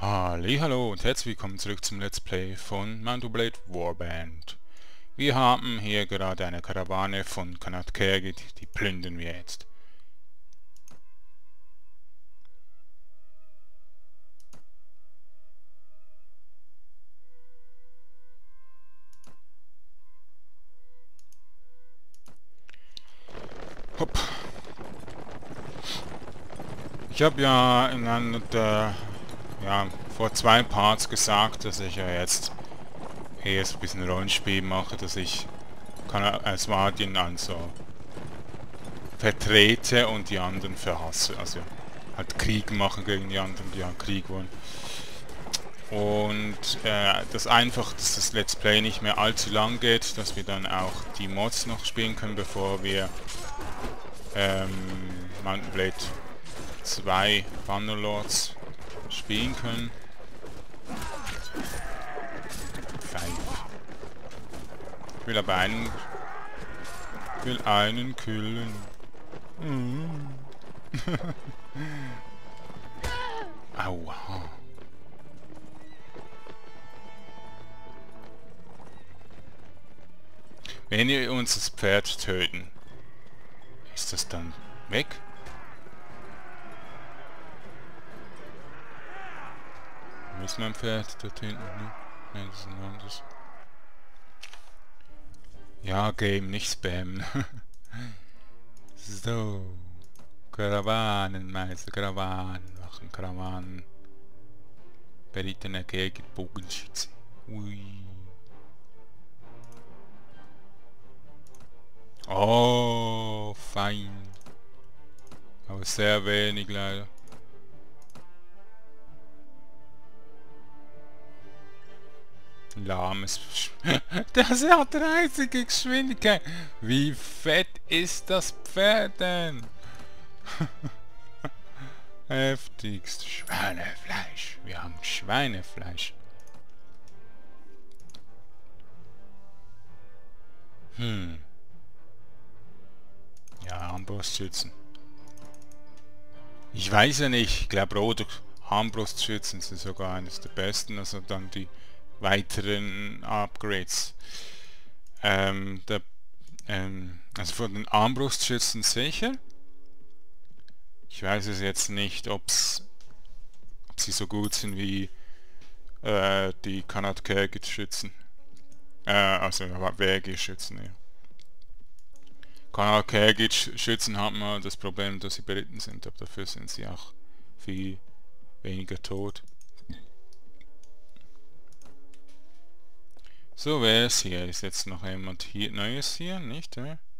Hallo und herzlich willkommen zurück zum Let's Play von Mount & Blade Warband. Wir haben hier gerade eine Karawane von Kanat Kergit, die plündern wir jetzt. Hopp. Ich habe ja in einer der, vor 2 Parts gesagt, dass ich ja jetzt eher so ein bisschen Rollenspiel mache, dass ich Swardin also vertrete und die anderen verhasse. Also halt Krieg machen gegen die anderen, die halt Krieg wollen. Und dass das Let's Play nicht mehr allzu lang geht, dass wir dann auch die Mods noch spielen können, bevor wir Mount & Blade 2 Bannerlords spielen können. Ich will aber einen killen. Aua. Wenn wir uns das Pferd töten, ist das dann weg? Wo ist mein Pferd? Dort hinten, ne? Nein, das ist ein anderes. Ja, Game, nicht spammen. So. Karawanenmeister, Karawanen machen, Karawanen. Berittene gegen Bogenschütze. Ui. Oh, fein. Aber sehr wenig leider. Lahmes. Das hat 30 Geschwindigkeit. Wie fett ist das Pferd denn? Heftigst. Schweinefleisch. Wir haben Schweinefleisch. Ja, Armbrustschützen. Ich weiß ja nicht. Ich glaube, rote Armbrustschützen sind sogar eines der besten. Also dann die weiteren Upgrades. Also von den Armbrustschützen sicher. Ich weiß es jetzt nicht, ob sie so gut sind wie die Kanat Kergit Schützen. Also Wehrgeschützen, ja. Kanat Kergit Schützen haben mal das Problem, dass sie beritten sind, aber dafür sind sie auch viel weniger tot. So, wer ist hier? Ist jetzt noch jemand hier Neues hier? Nicht,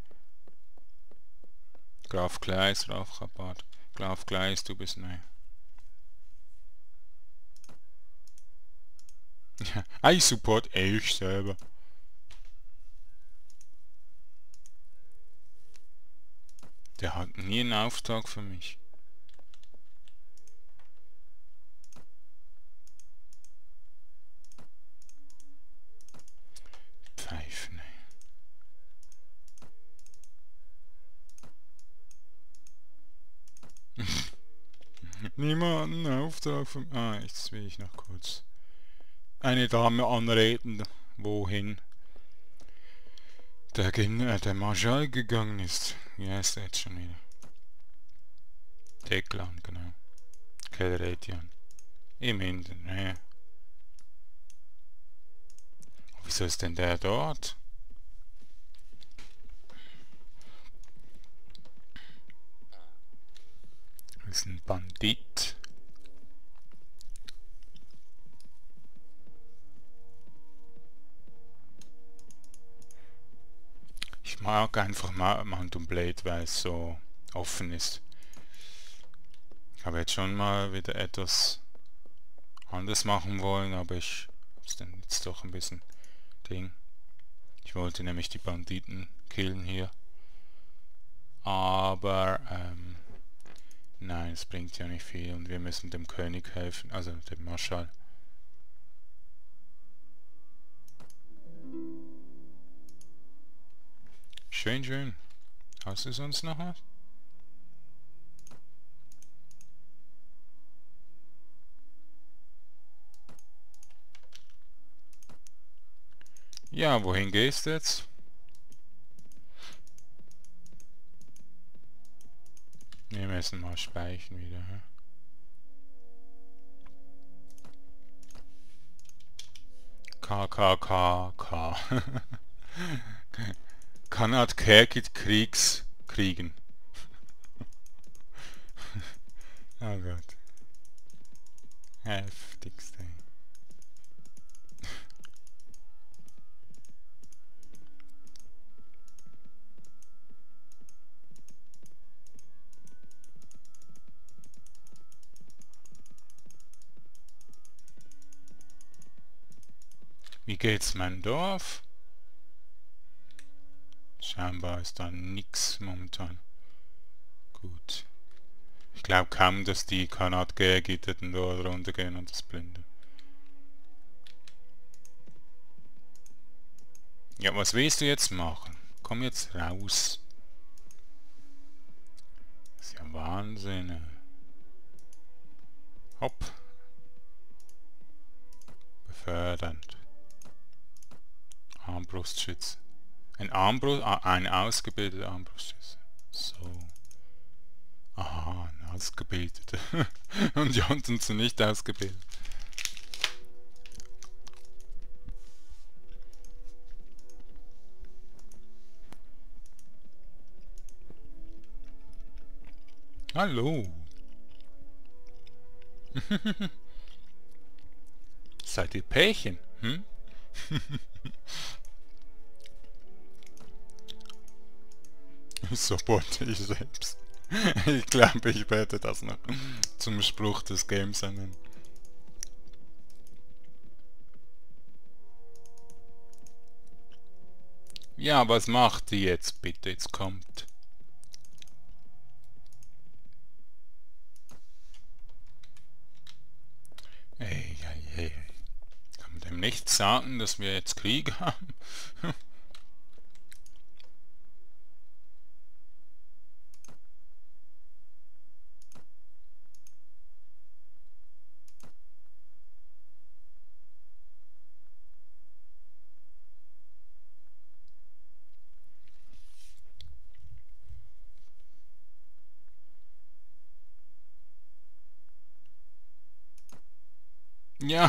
Graf Kleis, Graf Rabat. Graf Kleis, du bist neu. Ja, ich support ich selber. Der hat nie einen Auftrag für mich. Pfeifen. Niemanden Auftrag für mich. Ah, jetzt will ich noch kurz eine Dame anreden. Wohin der Marschall gegangen ist. Wie heißt er jetzt schon wieder? Deklan, genau. Kelretian. Im Hinten, ne? Wieso ist denn der dort? Das ist ein Bandit. Ich mag einfach Mount & Blade, weil es so offen ist. Ich habe jetzt schon mal wieder etwas anders machen wollen, aber ich hab's dann jetzt doch ein bisschen Ding. Ich wollte nämlich die Banditen killen hier. Aber nein, es bringt ja nicht viel und wir müssen dem König helfen, also dem Marschall. Schön, schön. Hast du sonst noch was? Ja, wohin gehst du jetzt? Wir müssen mal speichern wieder. Hä? KKKK. Kanad Kerkit Kriegs kriegen. Oh Gott. Heftigste. Wie geht's meinem Dorf? Scheinbar ist da nix momentan. Gut. Ich glaube kaum, dass die Kanadgegitteten dort runtergehen und das Blinde. Ja, was willst du jetzt machen? Komm jetzt raus. Das ist ja Wahnsinn. Hopp. Befördernd. Armbrustschütze. Ein ausgebildeter Armbrustschütze. So. Aha, ein ausgebildeter. Und die anderen sind nicht ausgebildet. Hallo. Seid ihr Pärchen? Hm? Supporte ich selbst. Ich glaube, ich werde das noch zum Spruch des Games nennen. Ja, was macht die jetzt bitte? Jetzt kommt. Ey. Kann man dem nicht sagen, dass wir jetzt Krieg haben? Ja.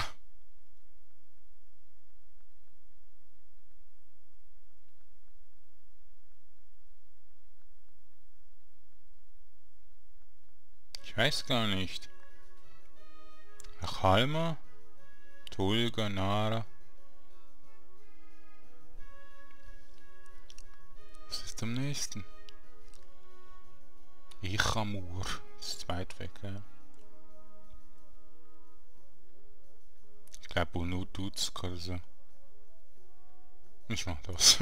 Ich weiß gar nicht. Halma? Tulga, Nara. Was ist am nächsten? Ichamur. Das ist weit weg, ja. Ich glaube Unutuzk oder so. Ich mach das.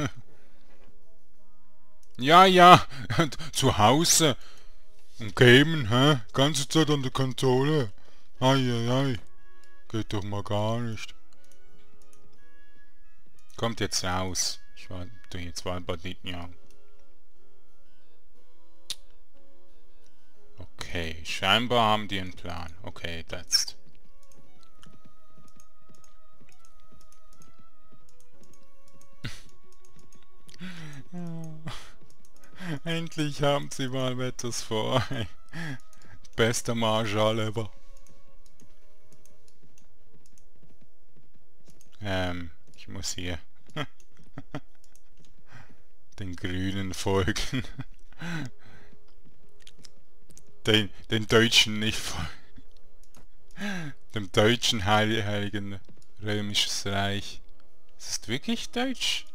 Ja. Zu Hause. Und gamen, hä? Ganze Zeit an der Konsole. Ei. Geht doch mal gar nicht. Kommt jetzt raus. Ich war jetzt mal Banditen an. Okay, scheinbar haben die einen Plan. Okay, jetzt. Endlich haben sie mal etwas vor. Bester Marschall ever. Ich muss hier den Grünen folgen. Den Deutschen nicht folgen. Dem deutschen Heiligen Römisches Reich. Es ist wirklich deutsch?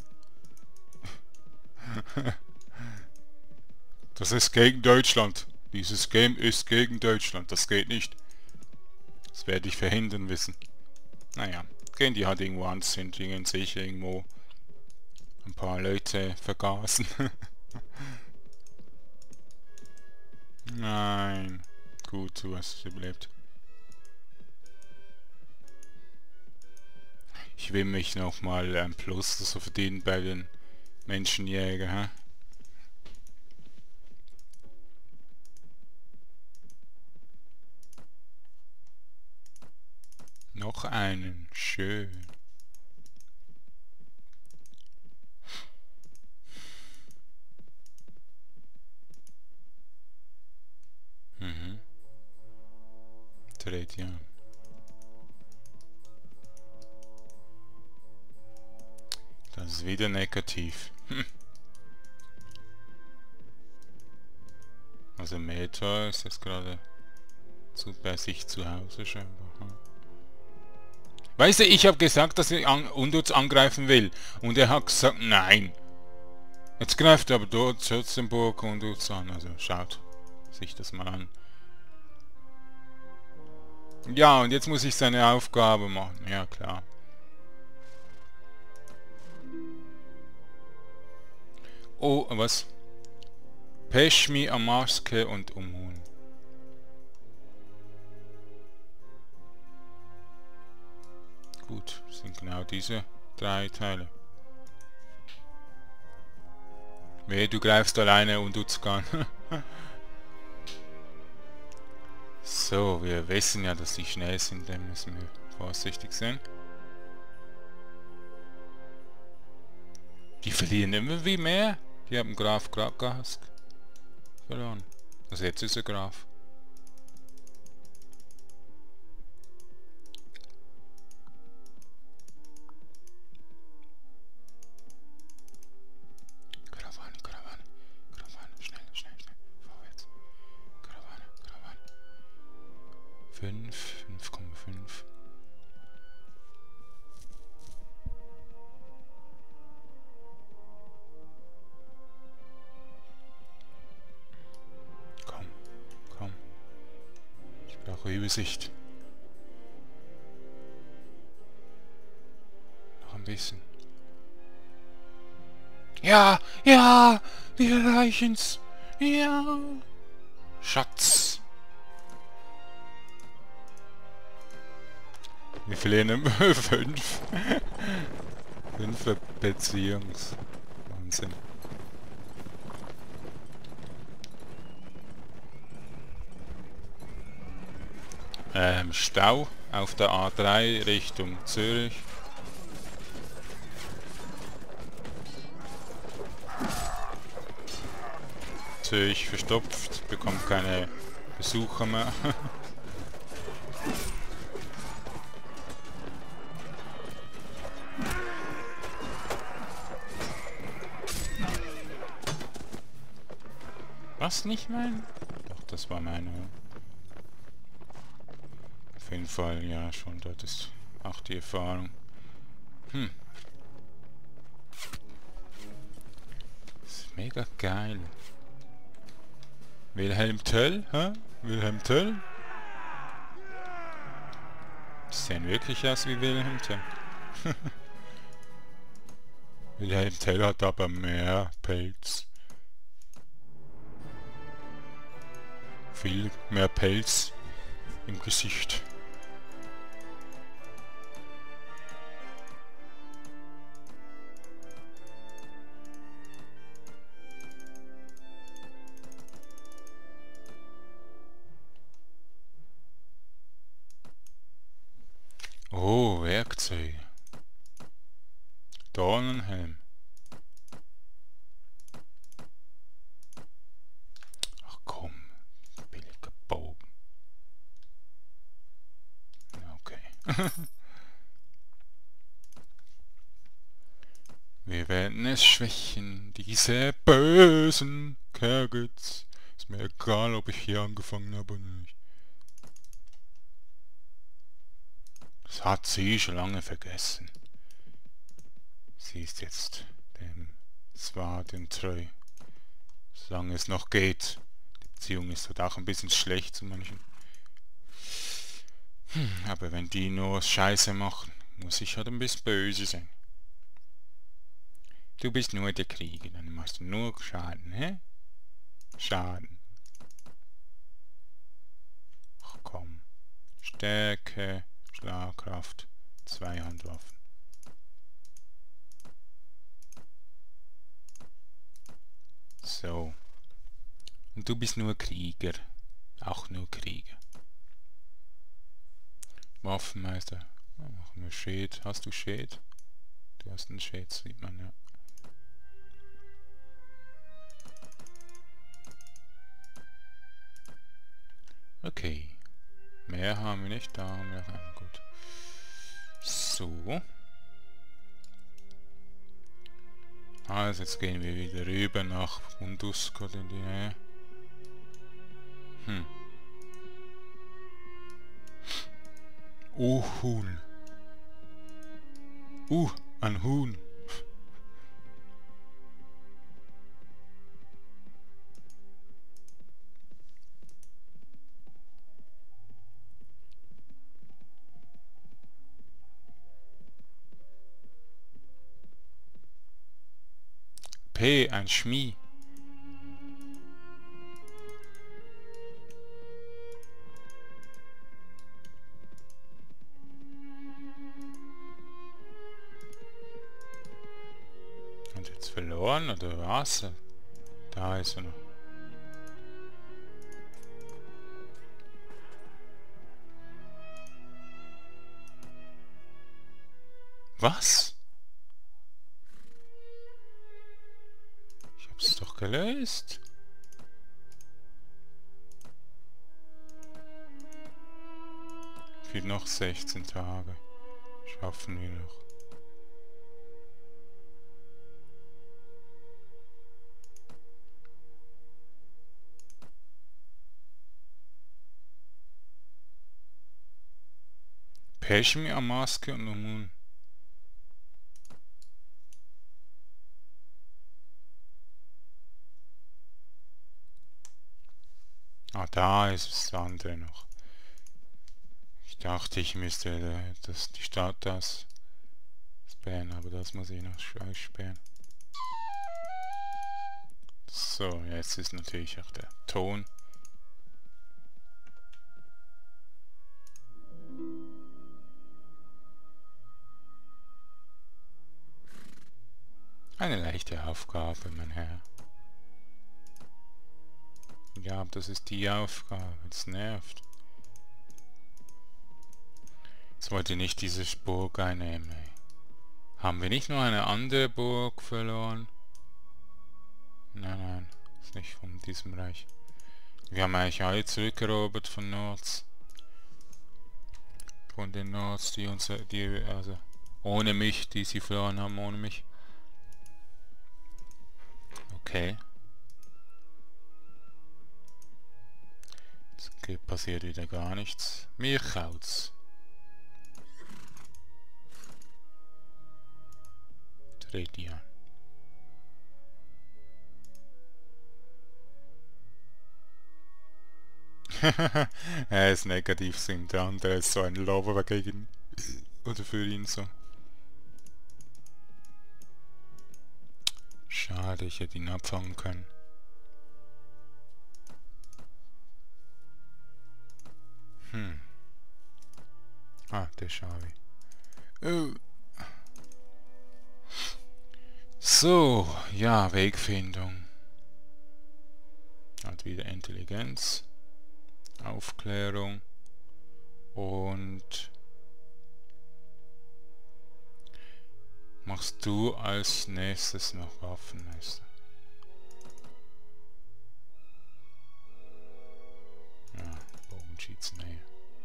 Das ist gegen Deutschland. Dieses Game ist gegen Deutschland. Das geht nicht. Das werde ich verhindern wissen. Naja, gehen die halt irgendwo ans hin, gehen sich irgendwo ein paar Leute vergasen. Nein. Gut, du hast überlebt. Ich will mich nochmal ein Plus so verdienen bei den Menschenjäger, hä? Noch einen. Schön. geht, ja. Das ist wieder negativ. Also Meteor ist jetzt gerade bei sich zu Hause scheinbar. Weißt du, ich habe gesagt, dass ich Unduz angreifen will. Und er hat gesagt, nein. Jetzt greift aber dort Schützenburg Unduz an. Also schaut sich das mal an. Ja, und jetzt muss ich seine Aufgabe machen. Ja, klar. Oh, was? Peschmi, Amaske und Umun. Gut, das sind genau diese 3 Teile. Wehe, du greifst alleine Unduzkan. So, wir wissen ja, dass die schnell sind, dann müssen wir vorsichtig sein. Die verlieren immer wie mehr. Die haben Graf Krakask verloren. Also jetzt ist er Graf. Karawane, Karawane, Karawane, schnell, schnell, schnell, vorwärts. Karawane, Karawane. 5,5. Komm, komm. Ich brauche Übersicht. Noch ein bisschen. Ja, ja, wir erreichen's. Ja. Schatz. Wir verlieren immer 5. 5 Beziehungs. Wahnsinn. Stau auf der A3 Richtung Zürich. Zürich verstopft, bekommt keine Besucher mehr. Was, nicht mein? Doch, das war meine. Auf jeden Fall, ja, schon, dort ist auch die Erfahrung. Das ist mega geil. Wilhelm Tell, hä? Wilhelm Tell? Die sehen wirklich aus wie Wilhelm Tell. Wilhelm Tell hat aber mehr Pelz. Viel mehr Pelz im Gesicht. Oh, Werkzeuge. Dornenhelm. Ach komm, billiger Bogen. Okay. Wir werden es schwächen, diese bösen Kergits. Ist mir egal, ob ich hier angefangen habe oder nicht. Das hat sie schon lange vergessen. Sie ist jetzt dem Svaden treu. Solange es noch geht. Die Beziehung ist halt auch ein bisschen schlecht zu manchen. Aber wenn die nur Scheiße machen, muss ich halt ein bisschen böse sein. Du bist nur der Krieger, dann machst du nur Schaden, hä? Schaden. Ach komm. Stärke, Schlagkraft, 2 Handwaffen. So. Und du bist nur Krieger. Auch nur Krieger. Waffenmeister. Machen wir Schild. Hast du Schild? Du hast einen Schild, sieht man, ja. Okay. Mehr haben wir nicht, da haben wir noch einen. Gut. So. Also jetzt gehen wir wieder rüber nach Bunduskot in die Nähe. Oh, Huhn. Ein Huhn. P, ein Schmie. Und jetzt verloren oder was? Da ist er noch. Was? Ich hab's doch gelöst. Fehlt noch 16 Tage. Schaffen wir noch. Peşmi Amaske und Umun. Ah, da ist das andere noch. Ich dachte, ich müsste die Stadt das sperren, aber das muss ich noch aussperren. So, jetzt ist natürlich auch der Ton. Eine leichte Aufgabe, mein Herr. Ja, das ist die Aufgabe. Es nervt. Jetzt wollte ich nicht diese Burg einnehmen. Ey. Haben wir nicht nur eine andere Burg verloren? Nein, ist nicht von diesem Reich. Wir haben eigentlich alle zurückerobert von Nords. Von den Nords, also ohne mich, die sie verloren haben, ohne mich. Okay. Jetzt passiert wieder gar nichts. Mir kaut's. Tredian. Er ist negativ sind, der andere ist so ein Lover gegen oder für ihn so. Schade, ich hätte ihn abfangen können. Ah, der Schawi. Oh. So, ja, Wegfindung. Hat wieder Intelligenz, Aufklärung und machst du als nächstes noch Waffenmeister. Ja, Bogenschiedsnähe.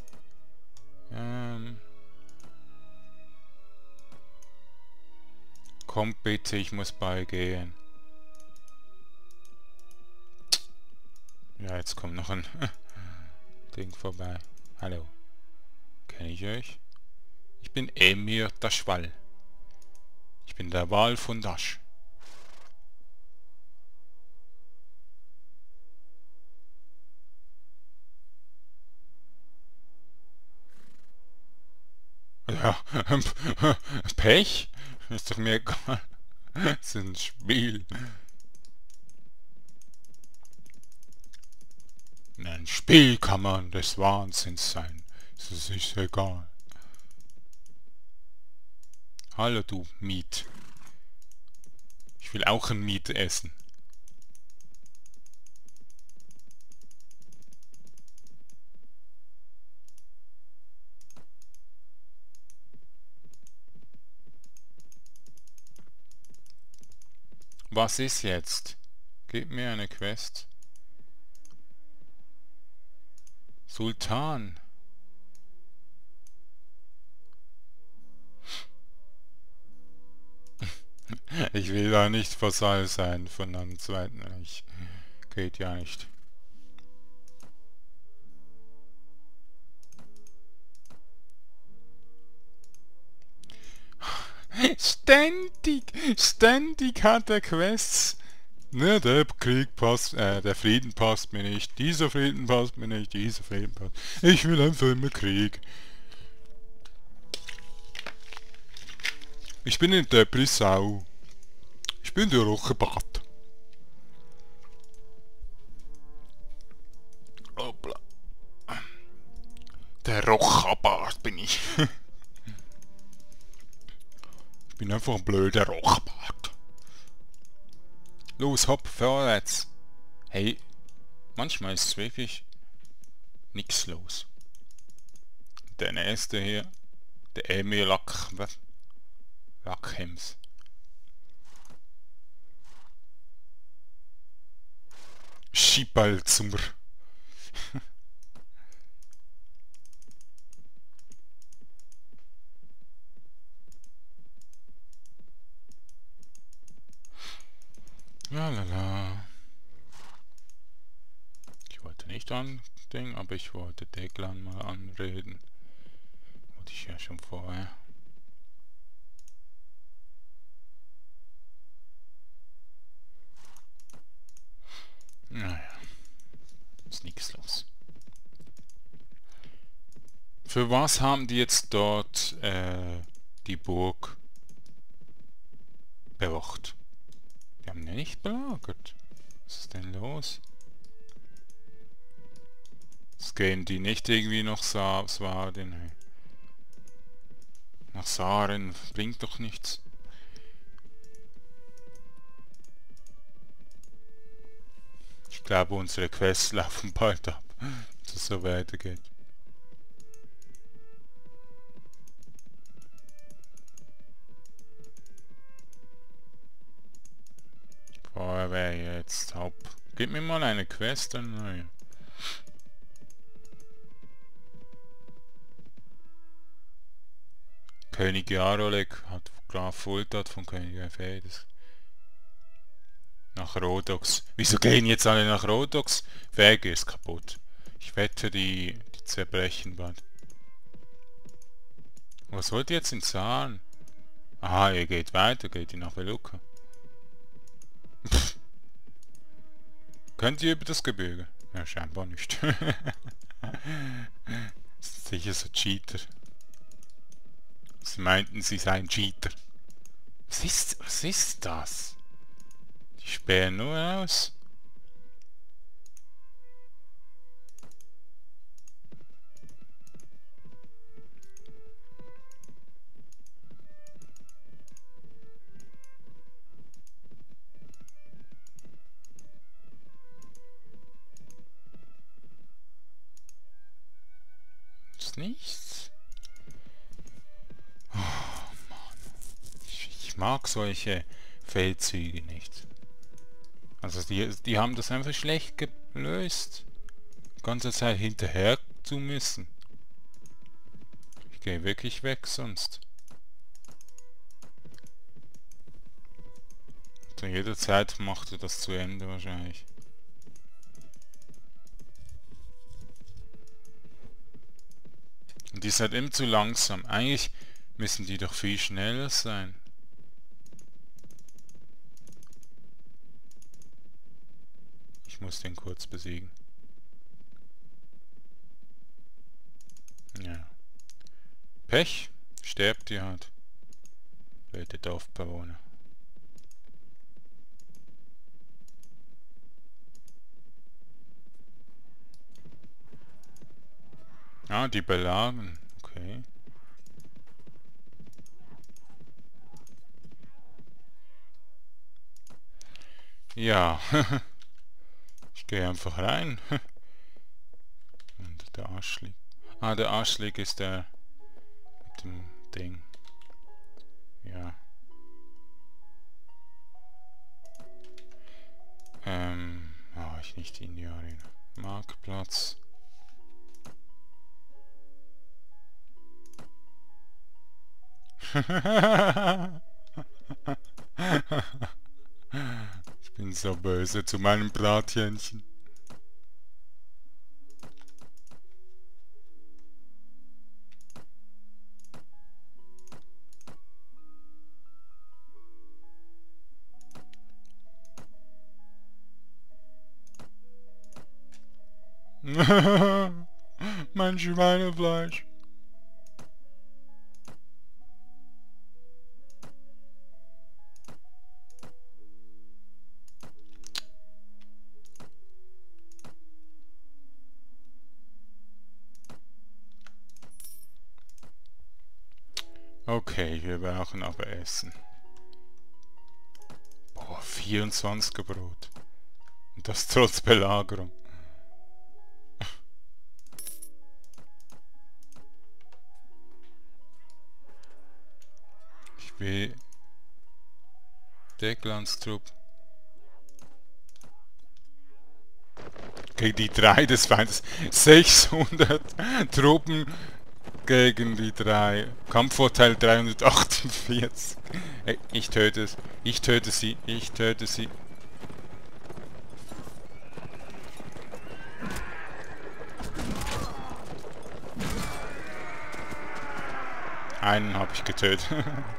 Kommt bitte, ich muss beigehen. Ja, jetzt kommt noch ein Ding vorbei. Hallo. Kenne ich euch? Ich bin Emir Daschwal. Ich bin der Wal von Dasch. Ja, Pech? Ist doch mir egal. Es ist ein Spiel. Ein Spiel kann man des Wahnsinns sein. Es ist egal. Hallo du Miet. Ich will auch ein Miet essen. Was ist jetzt? Gib mir eine Quest. Sultan. Ich will da nicht Vasall sein von einem Zweiten Reich. Geht ja nicht. Ständig hat er Quests. Ne, der Krieg passt, der Frieden passt mir nicht, dieser Frieden passt mir nicht, dieser Frieden passt. Ich will einfach immer Krieg. Ich bin in der Brisau. Ich bin der Rochebart. Hoppla. Der Rochebart bin ich. Ich bin einfach ein blöder Rochebart. Los, hopp, vorwärts. Hey, manchmal ist wirklich nix los. Der nächste hier, der Emil Lackhems. Schibalzummer. Lalala. Ich wollte nicht andenken, aber ich wollte Declan mal anreden. Wollte ich ja schon vorher. Naja, ist nichts los. Für was haben die jetzt dort die Burg bewacht? Die haben ja nicht belagert. Was ist denn los? Jetzt gehen die nicht irgendwie noch Svarden. Nach Saren bringt doch nichts. Ich glaube, unsere Quests laufen bald ab, dass es so weitergeht. Feuerwehr jetzt, hopp. Gib mir mal eine Quest, eine neue. König Jarolek hat Graf Fultat von König Euphedes. Nach Rhodox. Wieso gehen jetzt alle nach Rhodox? Wege ist kaputt. Ich wette, die zerbrechen bald. Was wollt ihr jetzt in Zahlen? Aha, ihr geht weiter, geht ihr nach Veluca. Könnt ihr über das Gebirge? Ja, scheinbar nicht. Sicher so Cheater. Sie meinten, sie seien Cheater. Was ist das? Die spähen nur aus. Ist nichts. Oh Mann. Ich mag solche Feldzüge nicht. Also die haben das einfach schlecht gelöst. Die ganze Zeit hinterher zu müssen. Ich gehe wirklich weg sonst. Zu jeder Zeit macht er das zu Ende wahrscheinlich. Und die sind immer zu langsam. Eigentlich müssen die doch viel schneller sein. Ich muss den kurz besiegen. Ja. Pech. Sterbt ihr halt. Blöde Dorfbewohner. Ah, die belagen. Okay. Ja. Ich gehe einfach rein. Und der Arschlig. Ah, der Arschlig ist der mit dem Ding. Ja. Ich nicht in die Arena. Marktplatz. Ich bin so böse zu meinem Brathähnchen. Mein Schweinefleisch. Okay, wir brauchen aber Essen. Boah, 24er Brot. Und das trotz Belagerung. Ich will Deklandstrupp. Gegen die 3 des Feindes. 600 Truppen gegen die 3. Kampfvorteil 348. Ey, ich töte es. Ich töte sie. Ich töte sie. Einen habe ich getötet.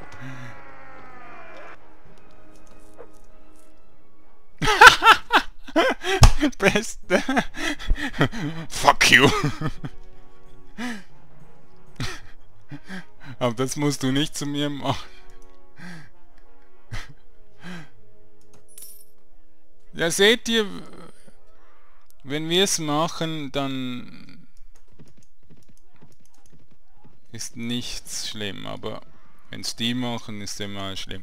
Beste. Fuck you. Aber das musst du nicht zu mir machen. Ja, seht ihr, wenn wir es machen, dann ist nichts schlimm, aber wenn es die machen, ist immer schlimm.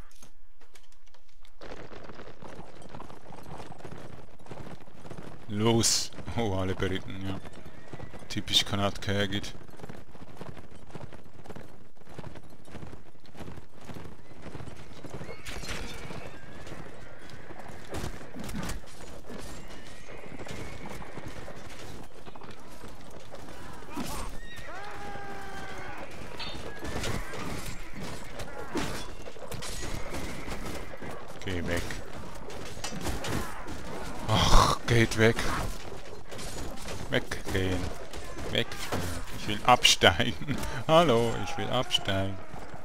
Los! Oh, alle beritten, ja. Typisch Kanat-Kärgit. Geh weg. Ach, geht weg. Weggehen. Weg. Ich will absteigen. Hallo, ich will absteigen.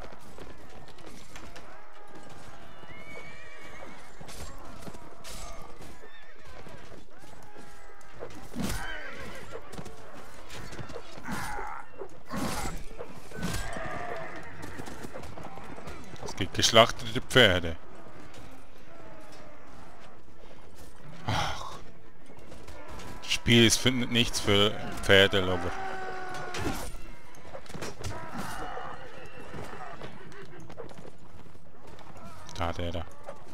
Es gibt geschlachtete Pferde. Das Spiel ist nichts für Pferdelover. Da, der da.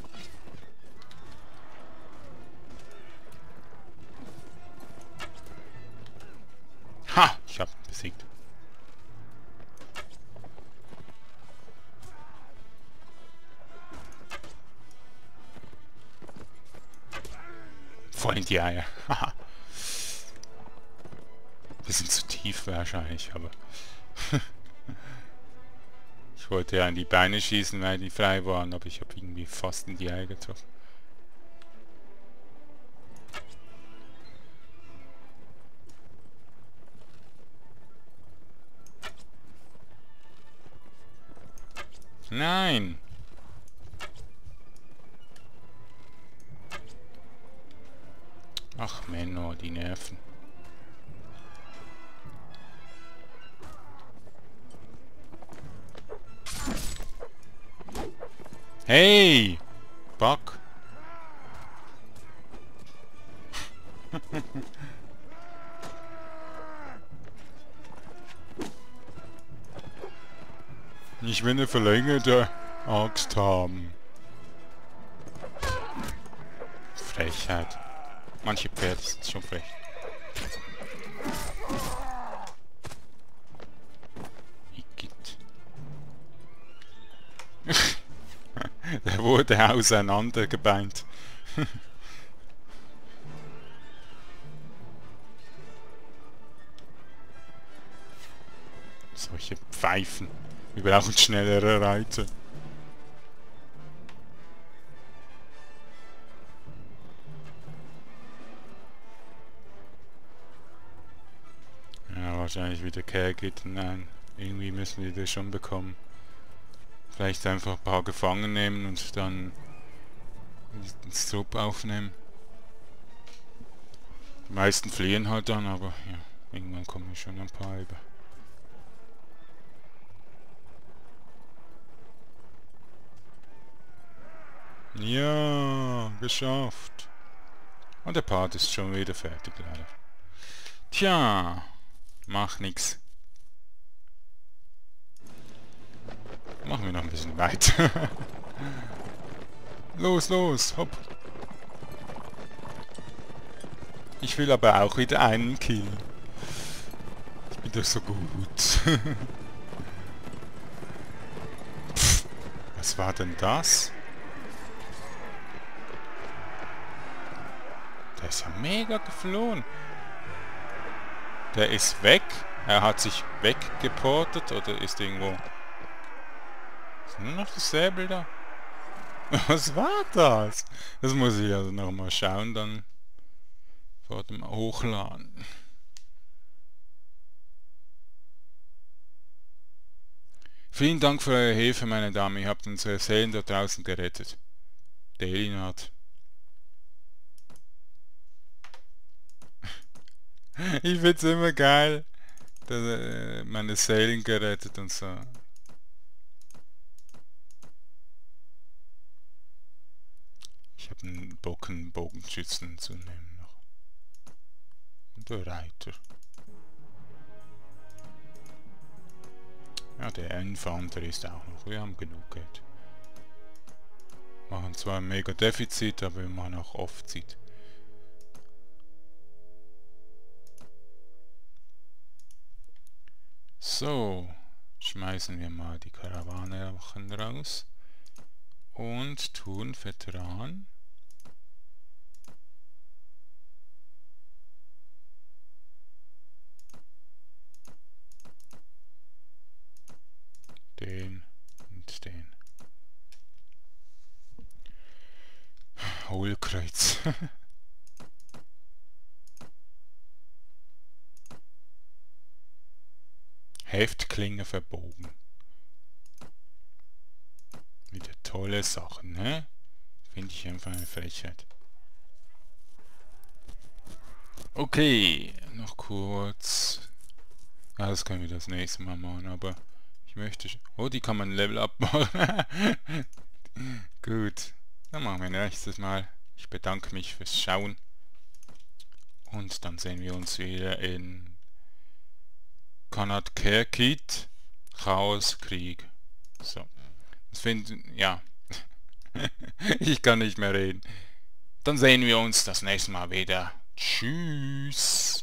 Ha! Ich hab ihn besiegt. Voll in die Eier. Haha. Wir sind zu tief wahrscheinlich, aber... Ich wollte ja in die Beine schießen, weil die frei waren, aber ich habe irgendwie fast in die Eier getroffen. Nein! Ach Menno, die Nerven. Hey! Buck! Ich will eine verlängerte Axt haben. Frechheit. Manche Pferde sind schon frech. Igitt. Der wurde auseinandergebeint. Solche Pfeifen. Wir brauchen schnellere Reiter. wahrscheinlich wieder Care-Kit. Nein, irgendwie müssen wir das schon bekommen. Vielleicht einfach ein paar gefangen nehmen und dann ins Trupp aufnehmen. Die meisten fliehen halt dann, aber ja, irgendwann kommen schon ein paar über. Ja, geschafft. Und der Part ist schon wieder fertig, leider. Tja, macht nix. Machen wir noch ein bisschen weiter. Los, los, hopp. Ich will aber auch wieder einen Kill. Ich bin doch so gut. Pff, was war denn das? Der ist ja mega geflohen. Der ist weg. Er hat sich weggeportet oder ist irgendwo... Ist nur noch das Säbel da? Was war das? Das muss ich also nochmal schauen dann vor dem Hochladen. Vielen Dank für eure Hilfe, meine Damen. Ihr habt unsere Seelen da draußen gerettet. Delinat. Ich find's immer geil, dass meine Seelen gerettet und so. Ich habe einen Bogenschützen zu nehmen noch. Und der Reiter. Ja, der Infanter ist auch noch. Wir haben genug Geld. Machen zwar ein mega Defizit, aber wir machen auch Offzit. So, schmeißen wir mal die Karawane raus und tun Veteran. Den und den. Hohlkreuz. Heftklinge verbogen. Wieder tolle Sachen, ne? Finde ich einfach eine Frechheit. Okay, noch kurz. Ja, das können wir das nächste Mal machen, aber ich möchte... Oh, die kann man Level up machen. Gut, dann machen wir nächstes Mal. Ich bedanke mich fürs Schauen. Und dann sehen wir uns wieder in Kanat Care-Kit, Chaos, Krieg. So. Das finden... Ja. Ich kann nicht mehr reden. Dann sehen wir uns das nächste Mal wieder. Tschüss.